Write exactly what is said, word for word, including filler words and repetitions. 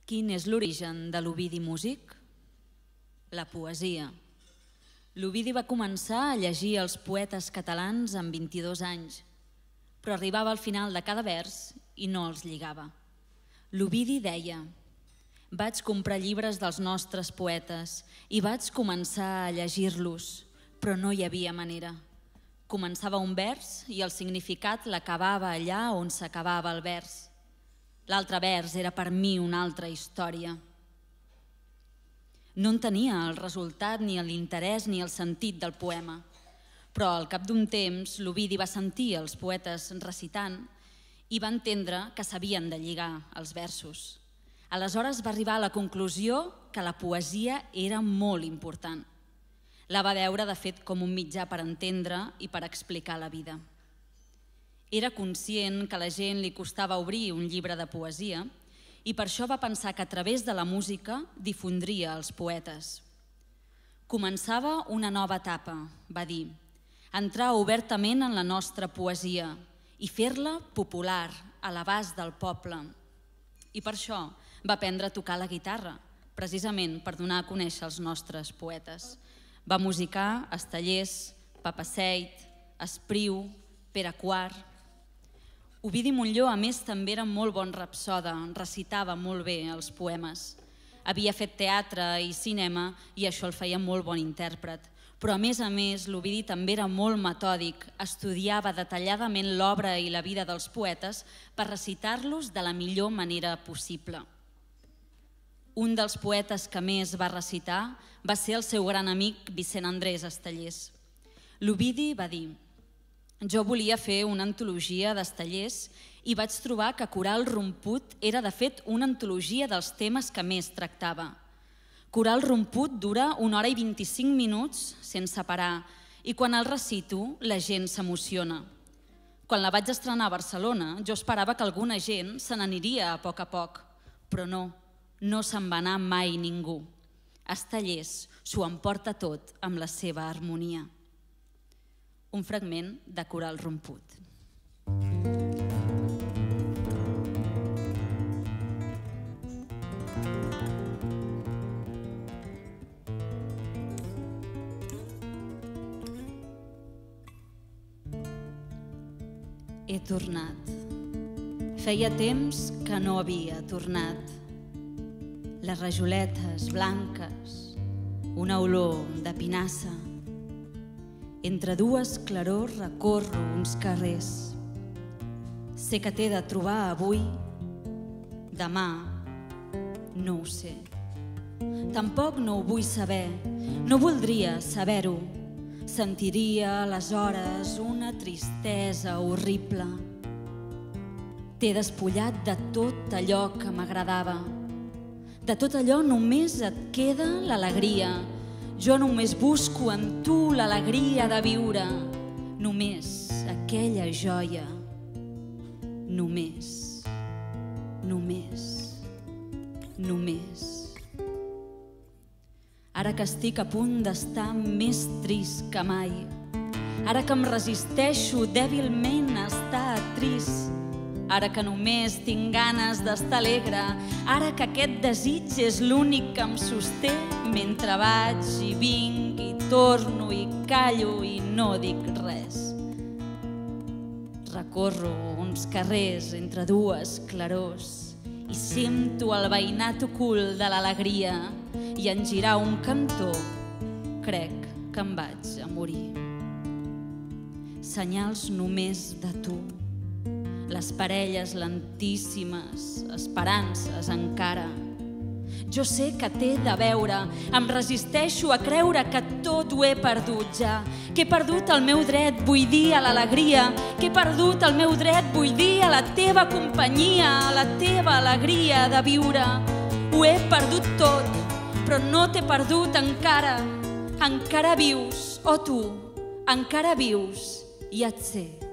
Quin és l'origen de l'Ovidi músic? La poesia. L'Ovidi va començar a llegir els poetes catalans amb vint-i-dos anys, però arribava al final de cada vers i no els lligava. L'Ovidi deia: vaig comprar llibres dels nostres poetes i vaig començar a llegir-los, però no hi havia manera. Començava un vers i el significat l'acabava allà on s'acabava el vers. L'altre vers era per mi una altra història. No entenia el resultat, ni l'interès, ni el sentit del poema, però al cap d'un temps l'Ovidi va sentir els poetes recitant i va entendre que s'havien de lligar els versos. Aleshores va arribar a la conclusió que la poesia era molt important. La va veure, de fet, com un mitjà per entendre i per explicar la vida. Era conscient que a la gent li costava obrir un llibre de poesia i per això va pensar que a través de la música difondria els poetes. Començava una nova etapa, va dir, entrar obertament en la nostra poesia i fer-la popular, a l'abast del poble. I per això va aprendre a tocar la guitarra, precisament per donar a conèixer els nostres poetes. Va musicar Estellés, Papaseit, Espriu, Pere Quart. Ovidi Montllor, a més, també era molt bon rapsoda, recitava molt bé els poemes. Havia fet teatre i cinema i això el feia molt bon intèrpret. Però, a més a més, l'Ovidi també era molt metòdic, estudiava detalladament l'obra i la vida dels poetes per recitar-los de la millor manera possible. Un dels poetes que més va recitar va ser el seu gran amic Vicent Andrés Estellés. L'Ovidi va dir: jo volia fer una antologia d'Estellés i vaig trobar que Coral romput era, de fet, una antologia dels temes que més tractava. Coral romput dura una hora i vint-i-cinc minuts sense parar i quan el recito la gent s'emociona. Quan la vaig estrenar a Barcelona jo esperava que alguna gent se n'aniria a poc a poc, però no, no se'n va anar mai ningú. Estellés s'ho emporta tot amb la seva harmonia. Un fragment de Coral romput. He tornat. Feia temps que no havia tornat. Les rajoletes blanques, una olor de pinassa. Entre dues clarors recorro uns carrers. Sé que t'he de trobar avui, demà, no ho sé. Tampoc no ho vull saber, no voldria saber-ho. Sentiria aleshores una tristesa horrible. T'he despullat de tot allò que m'agradava. De tot allò només et queda l'alegria. Jo només busco en tu l'alegria de viure. Només aquella joia. Només, només, només. Ara que estic a punt d'estar més trist que mai, ara que em resisteixo dèbilment a estar trist, ara que només tinc ganes d'estar alegre, ara que aquest desig és l'únic que em sosté mentre vaig i vinc i torno i callo i no dic res. Recorro uns carrers entre dues clarors i sento el veïnat ocult de l'alegria i en girar un cantó crec que em vaig a morir. Senyals només de tu, les parelles lentíssimes, esperances encara. Jo sé que t'he de veure, em resisteixo a creure que tot ho he perdut ja, que he perdut el meu dret, vull dir, a l'alegria, que he perdut el meu dret, vull dir, a la teva companyia, a la teva alegria de viure. Ho he perdut tot, però no t'he perdut encara. Encara vius, oh tu, encara vius, i et sé.